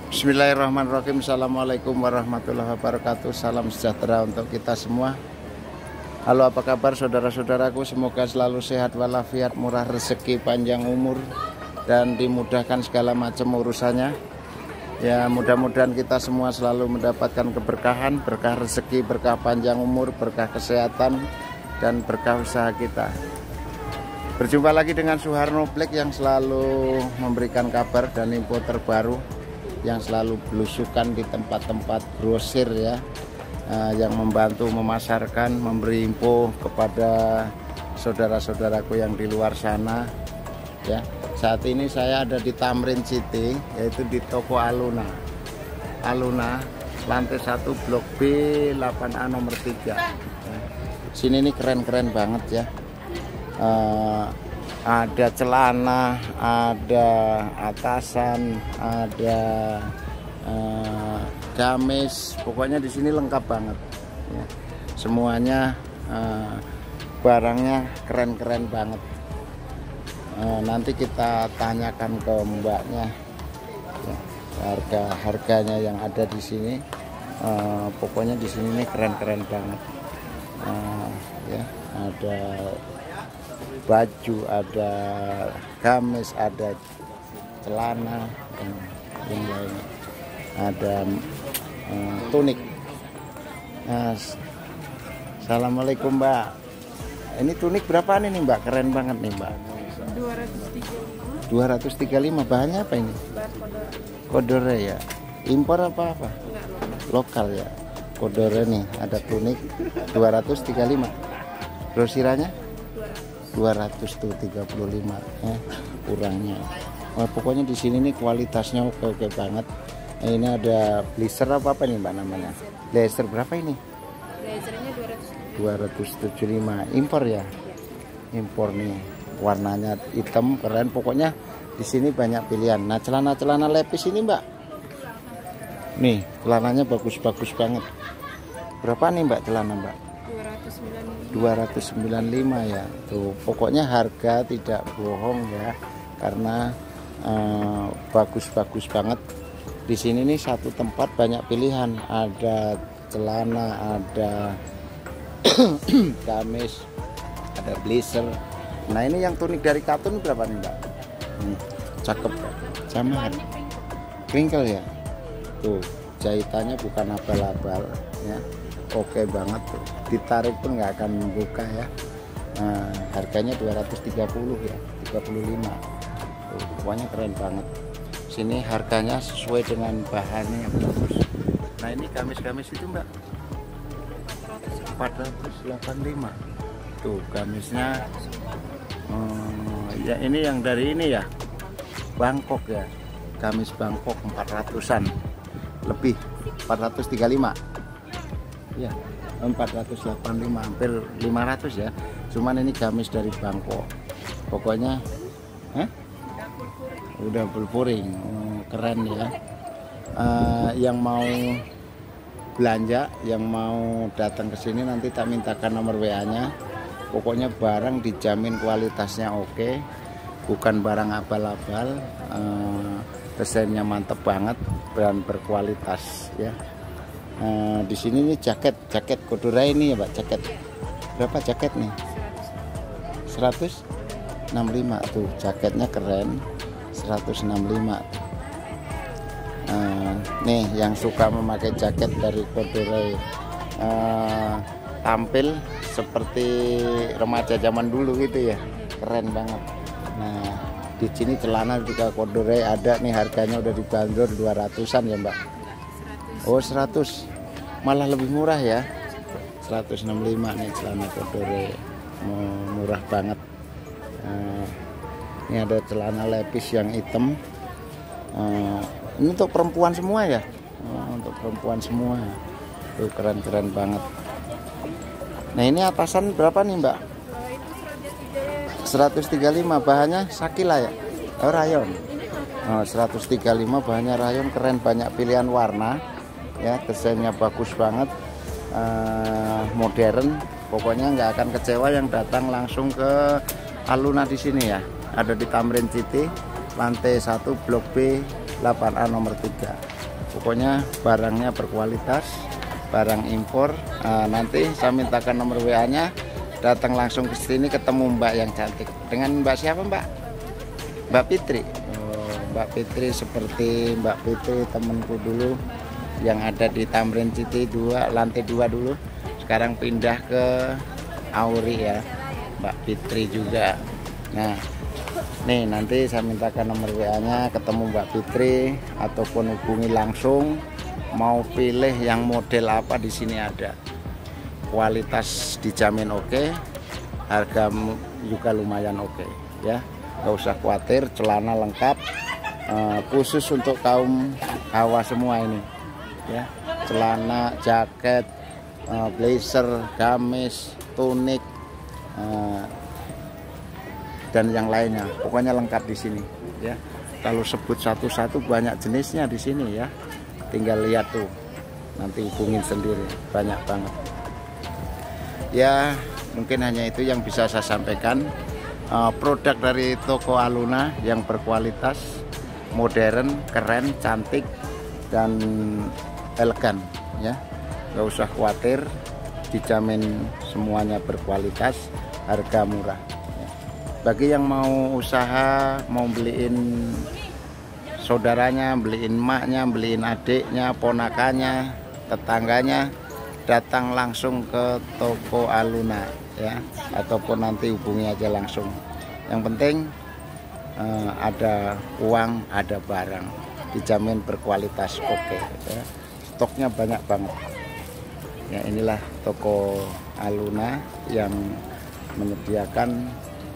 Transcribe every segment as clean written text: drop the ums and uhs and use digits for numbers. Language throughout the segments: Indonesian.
Bismillahirrahmanirrahim. Assalamualaikum warahmatullahi wabarakatuh. Salam sejahtera untuk kita semua. Halo, apa kabar saudara-saudaraku? Semoga selalu sehat walafiat, murah rezeki, panjang umur, dan dimudahkan segala macam urusannya. Ya, mudah-mudahan kita semua selalu mendapatkan keberkahan, berkah rezeki, berkah panjang umur, berkah kesehatan, dan berkah usaha kita. Berjumpa lagi dengan Suharno Black yang selalu memberikan kabar dan info terbaru, yang selalu belusukan di tempat-tempat grosir ya, yang membantu memasarkan, memberi info kepada saudara-saudaraku yang di luar sana ya. Saat ini saya ada di Tamrin City, yaitu di toko Aluna lantai 1 blok B 8A nomor 3. Sini ini keren-keren banget ya. Ada celana, ada atasan, ada gamis, pokoknya di sini lengkap banget ya. Semuanya barangnya keren-keren banget. Nanti kita tanyakan ke mbaknya ya, harganya yang ada di sini. Pokoknya di sini nih keren-keren banget ya. Ada baju, ada gamis, ada celana, dan yang lainnya. Ada tunik. Assalamualaikum Mbak. Ini tunik berapa nih Mbak? Keren banget nih Mbak. 235. Bahannya apa ini? Kodore ya. Impor apa? Lokal ya. Kodore nih, ada tunik 235. Grosirannya 200 tuh 35 kurangnya. Pokoknya di sini nih kualitasnya oke banget. Ini ada blazer apa nih Mbak namanya? Blazer berapa ini? Blazernya 275. Impor ya? Impor nih. Warnanya hitam keren. Pokoknya di sini banyak pilihan. Nah, celana-celana lepis ini Mbak. Nih, celananya bagus-bagus banget. Berapa nih Mbak celana Mbak? 295 ya. Tuh, pokoknya harga tidak bohong ya, karena bagus-bagus banget. Di sini nih satu tempat banyak pilihan, ada celana, ada gamis, ada blazer. Nah, ini yang tunik dari katun berapa nih Mbak? Cakep, sama crinkle ya. Tuh, jahitannya bukan abal-abal ya. Oke banget tuh. Ditarik pun nggak akan membuka ya. Harganya 230 ya, 35. Tuh, pokoknya keren banget. Sini harganya sesuai dengan bahannya yang bagus. Nah, ini gamis-gamis itu Mbak 485. Tuh gamisnya ya, ini yang dari ini ya, Bangkok ya. Gamis Bangkok 400-an lebih, 435 ya, 485, hampir 500 ya. Cuman ini gamis dari Bangkok. Pokoknya udah pulpuring. Keren ya. Yang mau belanja, yang mau datang ke sini, nanti tak mintakan nomor WA-nya. Pokoknya barang dijamin kualitasnya oke, bukan barang abal-abal. Desainnya mantep banget dan berkualitas ya. Di sini nih jaket Kodore ini ya Pak. Jaket berapa jaket nih? 165 tuh, jaketnya keren. 165. Nih yang suka memakai jaket dari Kodore, tampil seperti remaja zaman dulu gitu ya, keren banget. Nah, di sini celana juga Kodore ada nih, harganya udah dibanderol 200-an ya Mbak. Oh, 100, malah lebih murah ya. 165 nih celana Kodore, murah banget. Ini ada celana lepis yang hitam. Ini untuk perempuan semua ya. Untuk perempuan semua. Tuh, keren-keren banget. Nah, ini atasan berapa nih Mbak? 135. Bahannya Sakila ya? Oh, rayon. 135 bahannya rayon, keren, banyak pilihan warna ya. Desainnya bagus banget, modern. Pokoknya nggak akan kecewa yang datang langsung ke Aluna di sini ya. Ada di Tamrin City, lantai 1 blok B 8A nomor 3. Pokoknya barangnya berkualitas, barang impor. Nanti saya mintakan nomor WA-nya, datang langsung ke sini ketemu Mbak yang cantik. Dengan Mbak siapa, Mbak? Mbak Fitri. Mbak Fitri, seperti Mbak Fitri temanku dulu yang ada di Tamrin City 2, lantai 2 dulu. Sekarang pindah ke Auri ya, Mbak Fitri juga. Nah, nih nanti saya mintakan nomor WA-nya, ketemu Mbak Fitri ataupun hubungi langsung. Mau pilih yang model apa di sini ada. Kualitas dijamin oke, harga juga lumayan oke ya. Gak usah khawatir, celana lengkap, khusus untuk kaum hawa semua ini ya. Celana, jaket, blazer, gamis, tunik, dan yang lainnya. Pokoknya lengkap di sini ya. Kalau sebut satu-satu banyak jenisnya di sini ya. Tinggal lihat tuh, nanti hubungin sendiri, banyak banget. Ya, mungkin hanya itu yang bisa saya sampaikan. Produk dari toko Aluna yang berkualitas, modern, keren, cantik, dan elegan ya. Gak usah khawatir, dijamin semuanya berkualitas, harga murah ya. Bagi yang mau usaha, mau beliin saudaranya, beliin emaknya, beliin adiknya, ponakannya, tetangganya, datang langsung ke toko Aluna ya, ataupun nanti hubungi aja langsung. Yang penting ada uang, ada barang, dijamin berkualitas oke ya. Stoknya banyak banget ya. Inilah toko Aluna yang menyediakan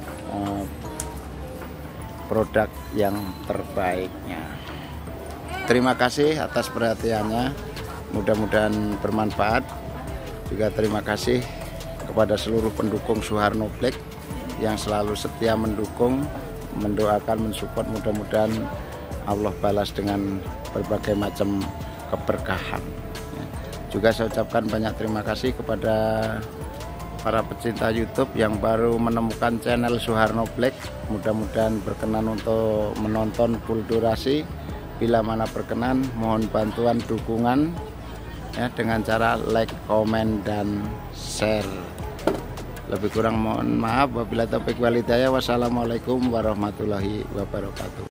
produk yang terbaiknya. Terima kasih atas perhatiannya, mudah-mudahan bermanfaat. Juga terima kasih kepada seluruh pendukung Suharno Black yang selalu setia mendukung, mendoakan, mensupport. Mudah-mudahan Allah balas dengan berbagai macam keberkahan. Juga saya ucapkan banyak terima kasih kepada para pecinta YouTube yang baru menemukan channel Suharno Black. Mudah-mudahan berkenan untuk menonton full durasi. Bila mana berkenan, mohon bantuan dukungan ya, dengan cara like, komen, dan share. Lebih kurang mohon maaf. Wabillahi taufiq wal hidayah. Wassalamualaikum warahmatullahi wabarakatuh.